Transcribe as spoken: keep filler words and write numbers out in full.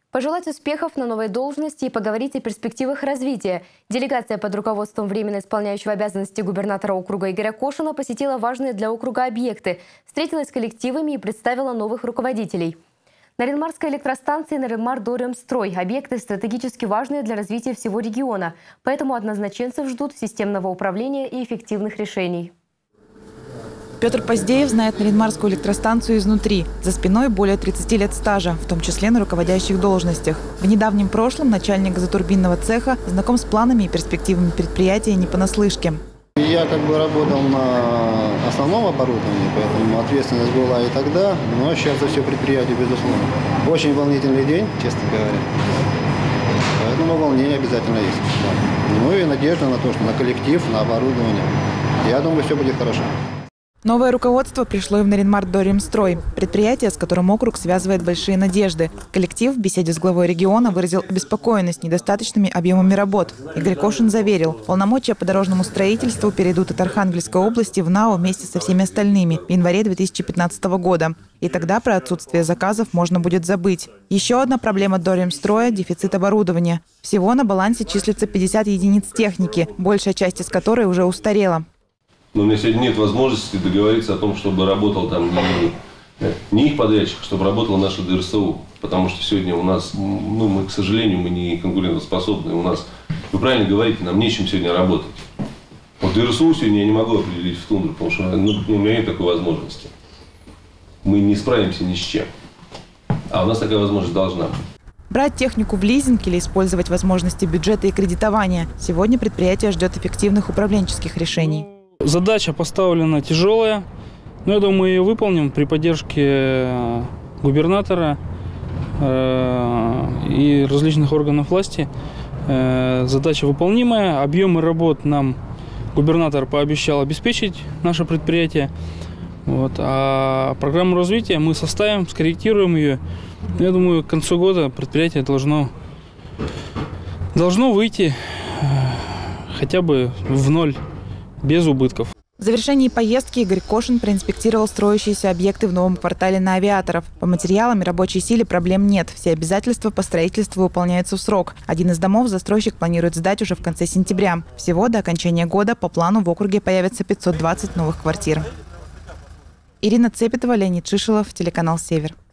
Пожелать успехов на новой должности и поговорить о перспективах развития. Делегация под руководством временно исполняющего обязанности губернатора округа Игоря Кошина посетила важные для округа объекты, встретилась с коллективами и представила новых руководителей. Наринмарская электростанция и Наринмар-Доремстрой – объекты стратегически важные для развития всего региона, поэтому однозначенцев ждут системного управления и эффективных решений. Петр Поздеев знает Наринмарскую электростанцию изнутри. За спиной более тридцати лет стажа, в том числе на руководящих должностях. В недавнем прошлом начальник газотурбинного цеха знаком с планами и перспективами предприятия не понаслышке. Я как бы работал на основном оборудовании, поэтому ответственность была и тогда, но сейчас за все предприятие, безусловно. Очень волнительный день, честно говоря. Поэтому волнение обязательно есть. Да. Ну и надежда на то, что на коллектив, на оборудование. Я думаю, все будет хорошо. Новое руководство пришло и в Наринмар-Доремстрой, предприятие, с которым округ связывает большие надежды. Коллектив в беседе с главой региона выразил обеспокоенность недостаточными объемами работ. Игорь Кошин заверил, полномочия по дорожному строительству перейдут от Архангельской области в НАО вместе со всеми остальными в январе две тысячи пятнадцатого года. И тогда про отсутствие заказов можно будет забыть. Еще одна проблема Доремстроя – дефицит оборудования. Всего на балансе числится пятьдесят единиц техники, большая часть из которой уже устарела. Но у меня сегодня нет возможности договориться о том, чтобы работал там не, не их подрядчик, чтобы работала наша ДРСУ. Потому что сегодня у нас, ну, мы, к сожалению, мы не конкурентоспособны. У нас, вы правильно говорите, нам нечем сегодня работать. Вот ДРСУ сегодня я не могу определить в тундру, потому что ну, у меня нет такой возможности. Мы не справимся ни с чем. А у нас такая возможность должна быть. Брать технику в лизинг или использовать возможности бюджета и кредитования. Сегодня предприятие ждет эффективных управленческих решений. Задача поставлена тяжелая, но я думаю, мы ее выполним при поддержке губернатора и различных органов власти. Задача выполнимая. Объемы работ нам губернатор пообещал обеспечить наше предприятие. Вот. А программу развития мы составим, скорректируем ее. Я думаю, к концу года предприятие должно, должно выйти хотя бы в ноль. Без убытков. В завершении поездки Игорь Кошин проинспектировал строящиеся объекты в новом квартале на Авиаторов. По материалам и рабочей силе проблем нет. Все обязательства по строительству выполняются в срок. Один из домов застройщик планирует сдать уже в конце сентября. Всего до окончания года по плану в округе появится пятьсот двадцать новых квартир. Ирина Цепетова, Леонид Шишелов, телеканал «Север».